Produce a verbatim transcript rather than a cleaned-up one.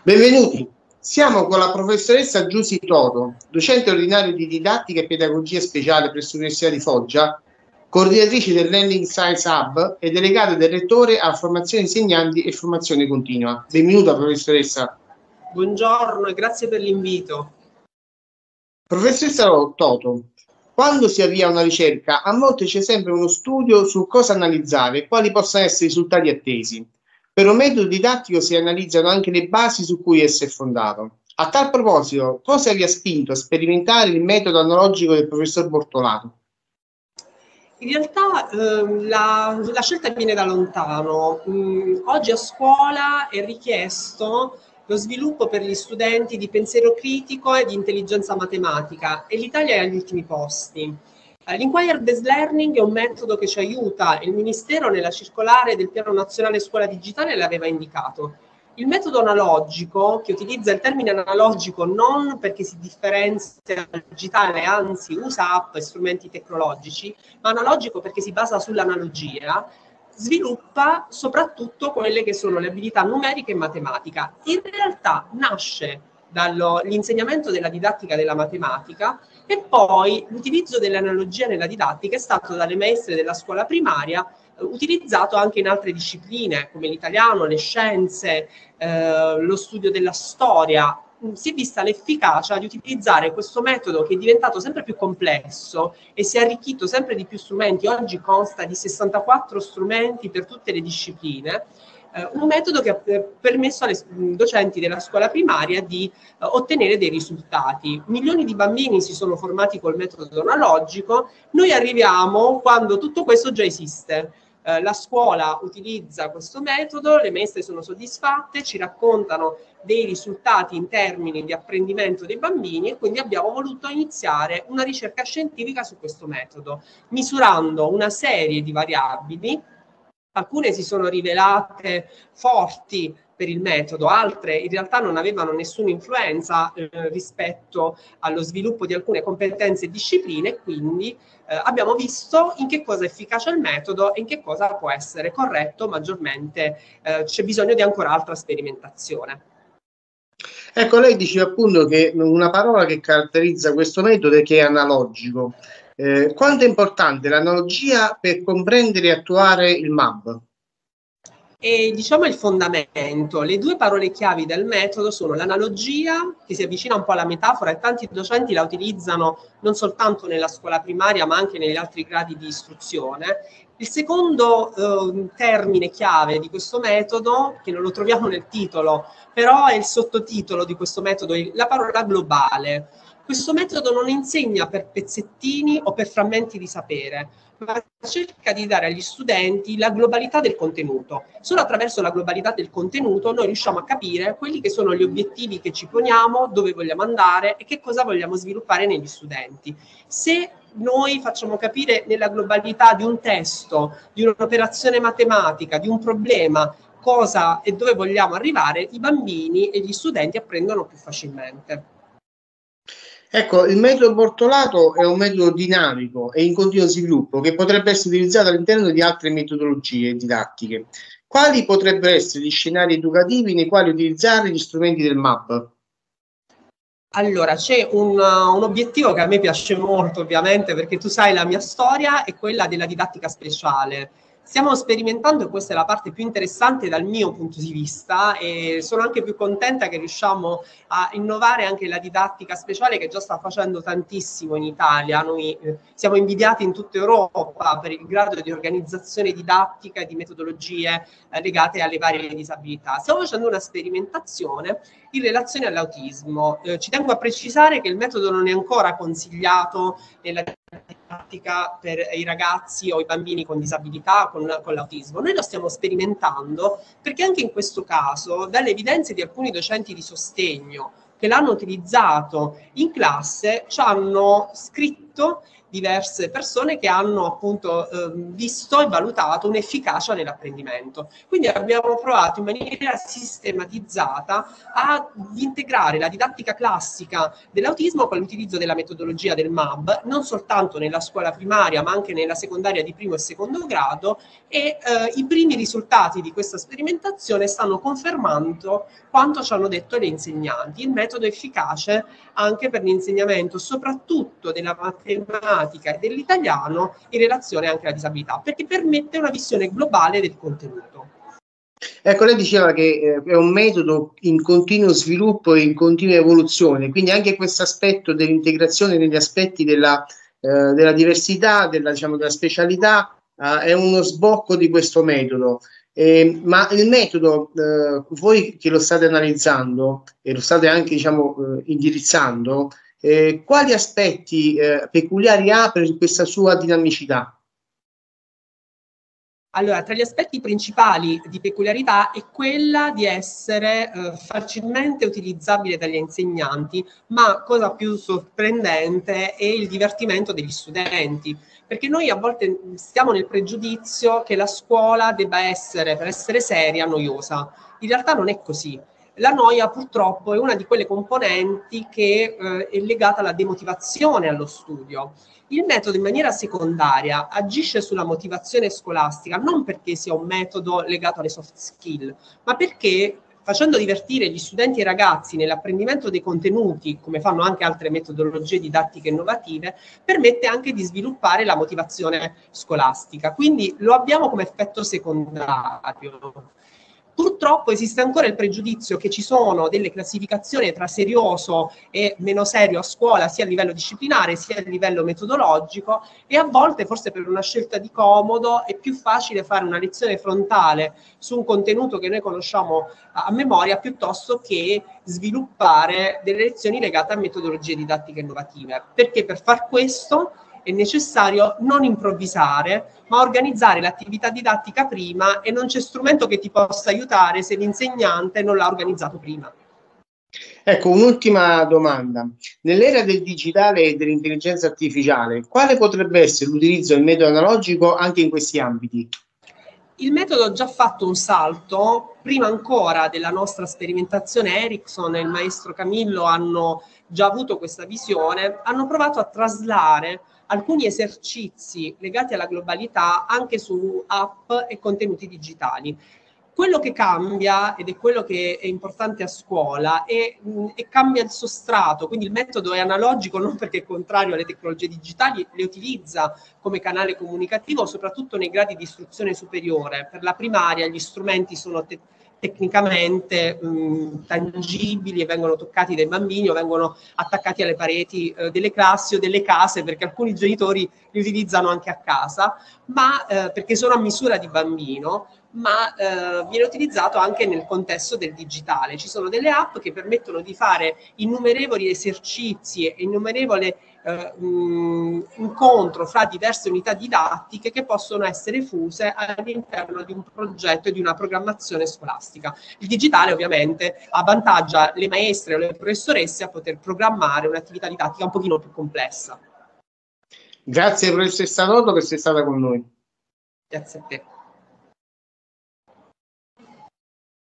Benvenuti, siamo con la professoressa Giusy Toto, docente ordinario di didattica e pedagogia speciale presso l'Università di Foggia, coordinatrice del Learning Science Hub e delegata del rettore a formazione insegnanti e formazione continua. Benvenuta professoressa. Buongiorno e grazie per l'invito. Professoressa Toto, quando si avvia una ricerca, a volte c'è sempre uno studio su cosa analizzare e quali possano essere i risultati attesi. Per un metodo didattico si analizzano anche le basi su cui esso è fondato. A tal proposito, cosa vi ha spinto a sperimentare il metodo analogico del professor Bortolato? In realtà eh, la, la scelta viene da lontano. Mm, oggi a scuola è richiesto lo sviluppo per gli studenti di pensiero critico e di intelligenza matematica e l'Italia è agli ultimi posti. L'Inquired-Based Learning è un metodo che ci aiuta, il Ministero nella circolare del Piano Nazionale Scuola Digitale l'aveva indicato. Il metodo analogico, che utilizza il termine analogico non perché si differenzia dal digitale, anzi usa app e strumenti tecnologici, ma analogico perché si basa sull'analogia, sviluppa soprattutto quelle che sono le abilità numeriche e matematica. In realtà nasce dall'insegnamento della didattica della matematica e poi l'utilizzo dell'analogia nella didattica è stato dalle maestre della scuola primaria eh, utilizzato anche in altre discipline come l'italiano, le scienze, eh, lo studio della storia. Si è vista l'efficacia di utilizzare questo metodo che è diventato sempre più complesso e si è arricchito sempre di più strumenti. Oggi consta di sessantaquattro strumenti per tutte le discipline. Un metodo che ha permesso ai docenti della scuola primaria di uh, ottenere dei risultati. Milioni di bambini si sono formati col metodo analogico, noi arriviamo quando tutto questo già esiste. Uh, la scuola utilizza questo metodo, le maestre sono soddisfatte, ci raccontano dei risultati in termini di apprendimento dei bambini e quindi abbiamo voluto iniziare una ricerca scientifica su questo metodo, misurando una serie di variabili. Alcune si sono rivelate forti per il metodo, altre in realtà non avevano nessuna influenza eh, rispetto allo sviluppo di alcune competenze e discipline, quindi eh, abbiamo visto in che cosa è efficace il metodo e in che cosa può essere corretto maggiormente, eh, c'è bisogno di ancora altra sperimentazione. Ecco, lei diceva appunto che una parola che caratterizza questo metodo è che è analogico. Eh, quanto è importante l'analogia per comprendere e attuare il M A B? E diciamo il fondamento, le due parole chiavi del metodo sono l'analogia, che si avvicina un po' alla metafora e tanti docenti la utilizzano non soltanto nella scuola primaria ma anche negli altri gradi di istruzione. Il secondo eh, termine chiave di questo metodo, che non lo troviamo nel titolo, però è il sottotitolo di questo metodo, la parola globale. Questo metodo non insegna per pezzettini o per frammenti di sapere, ma cerca di dare agli studenti la globalità del contenuto. Solo attraverso la globalità del contenuto noi riusciamo a capire quelli che sono gli obiettivi che ci poniamo, dove vogliamo andare e che cosa vogliamo sviluppare negli studenti. Se noi facciamo capire nella globalità di un testo, di un'operazione matematica, di un problema, cosa e dove vogliamo arrivare, i bambini e gli studenti apprendono più facilmente. Ecco, il metodo Bortolato è un metodo dinamico e in continuo sviluppo che potrebbe essere utilizzato all'interno di altre metodologie didattiche. Quali potrebbero essere gli scenari educativi nei quali utilizzare gli strumenti del M A B? Allora, c'è un, un obiettivo che a me piace molto, ovviamente, perché tu sai la mia storia è quella della didattica speciale. Stiamo sperimentando, e questa è la parte più interessante dal mio punto di vista, e sono anche più contenta che riusciamo a innovare anche la didattica speciale che già sta facendo tantissimo in Italia. Noi eh, siamo invidiati in tutta Europa per il grado di organizzazione didattica e di metodologie eh, legate alle varie disabilità. Stiamo facendo una sperimentazione in relazione all'autismo. Eh, ci tengo a precisare che il metodo non è ancora consigliato nella didattica per i ragazzi o i bambini con disabilità, con, con l'autismo. Noi lo stiamo sperimentando perché anche in questo caso, dalle evidenze di alcuni docenti di sostegno che l'hanno utilizzato in classe, ci hanno scritto diverse persone che hanno appunto eh, visto e valutato un'efficacia nell'apprendimento. Quindi abbiamo provato in maniera sistematizzata ad integrare la didattica classica dell'autismo con l'utilizzo della metodologia del M A B, non soltanto nella scuola primaria ma anche nella secondaria di primo e secondo grado, e eh, i primi risultati di questa sperimentazione stanno confermando quanto ci hanno detto le insegnanti. Il metodo è efficace anche per l'insegnamento soprattutto della matematica e dell'italiano in relazione anche alla disabilità, perché permette una visione globale del contenuto. Ecco, lei diceva che eh, è un metodo in continuo sviluppo e in continua evoluzione, quindi anche questo aspetto dell'integrazione negli aspetti della, eh, della diversità, della, diciamo, della specialità, eh, è uno sbocco di questo metodo. Eh, ma il metodo, eh, voi che lo state analizzando e lo state anche, diciamo, eh, indirizzando, eh, quali aspetti eh, peculiari ha per questa sua dinamicità? Allora, tra gli aspetti principali di peculiarità è quella di essere eh, facilmente utilizzabile dagli insegnanti, ma cosa più sorprendente è il divertimento degli studenti, perché noi a volte stiamo nel pregiudizio che la scuola debba essere, per essere seria, noiosa. In realtà non è così. La noia purtroppo è una di quelle componenti che eh, è legata alla demotivazione allo studio. Il metodo in maniera secondaria agisce sulla motivazione scolastica non perché sia un metodo legato alle soft skill, ma perché facendo divertire gli studenti e i ragazzi nell'apprendimento dei contenuti, come fanno anche altre metodologie didattiche innovative, permette anche di sviluppare la motivazione scolastica. Quindi lo abbiamo come effetto secondario. Purtroppo esiste ancora il pregiudizio che ci sono delle classificazioni tra serioso e meno serio a scuola, sia a livello disciplinare sia a livello metodologico, e a volte, forse per una scelta di comodo, è più facile fare una lezione frontale su un contenuto che noi conosciamo a memoria piuttosto che sviluppare delle lezioni legate a metodologie didattiche innovative. Perché per far questo è necessario non improvvisare, ma organizzare l'attività didattica prima, e non c'è strumento che ti possa aiutare se l'insegnante non l'ha organizzato prima. Ecco, un'ultima domanda. Nell'era del digitale e dell'intelligenza artificiale, quale potrebbe essere l'utilizzo del metodo analogico anche in questi ambiti? Il metodo ha già fatto un salto. Prima ancora della nostra sperimentazione, Erickson e il maestro Camillo hanno già avuto questa visione, hanno provato a traslare alcuni esercizi legati alla globalità anche su app e contenuti digitali. Quello che cambia, ed è quello che è importante a scuola, è, è cambia il sostrato, quindi il metodo è analogico non perché è contrario alle tecnologie digitali, le utilizza come canale comunicativo soprattutto nei gradi di istruzione superiore. Per la primaria gli strumenti sono te tecnicamente mh, tangibili e vengono toccati dai bambini o vengono attaccati alle pareti eh, delle classi o delle case, perché alcuni genitori li utilizzano anche a casa, ma eh, perché sono a misura di bambino, ma eh, viene utilizzato anche nel contesto del digitale. Ci sono delle app che permettono di fare innumerevoli esercizi e innumerevoli eh, incontro fra diverse unità didattiche che possono essere fuse all'interno di un progetto e di una programmazione scolastica. Il digitale ovviamente avvantaggia le maestre o le professoresse a poter programmare un'attività didattica un pochino più complessa. Grazie professoressa Noto per essere stata con noi. Grazie a te.